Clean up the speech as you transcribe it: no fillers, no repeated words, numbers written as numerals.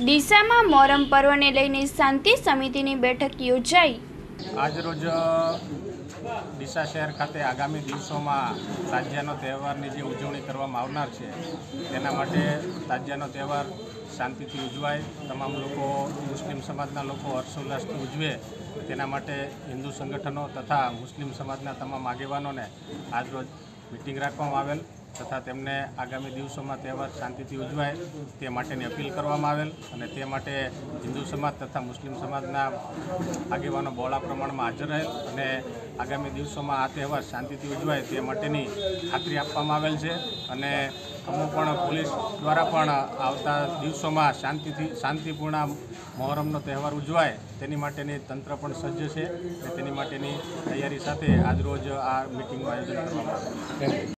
ડીસામાં મોહરમ પર્વને લઈને શાંતિ સમિતિની બેઠક યોજાઈ। આજરોજ ડીસા શહેર ખાતે આગામી દિવસોમાં તાજિયાનો તહેવારની જે ઉજવણી કરવામાં આવનાર છે તેના માટે તાજિયાનો તહેવાર શાંતિથી ઉજવાય, તમામ લોકો મુસ્લિમ સમાજના લોકો હર્ષોલ્લાસથી ઉજવે તેના માટે હિન્દુ સંગઠનો તથા મુસ્લિમ સમાજના તમામ આગેવાનોને આજરોજ મિટિંગ રાખવામાં આવેલ તથા તેમને આગામી દિવસોમાં તહેવાર શાંતિથી ઉજવાય તે માટેની અપીલ કરવામાં આવેલ અને તે માટે હિન્દુ સમાજ તથા મુસ્લિમ સમાજના આગેવાનો બહોળા પ્રમાણમાં હાજર રહેલ અને આગામી દિવસોમાં આ તહેવાર શાંતિથી ઉજવાય તે માટેની ખાતરી આપવામાં આવેલ છે અને અમુક પણ પોલીસ દ્વારા પણ આવતા દિવસોમાં શાંતિપૂર્ણ મોહરમનો તહેવાર ઉજવાય તેની માટેની તંત્ર પણ સજ્જ છે અને તેની માટેની તૈયારી સાથે આજરોજ આ મિટિંગનું આયોજન કરવામાં આવ્યું।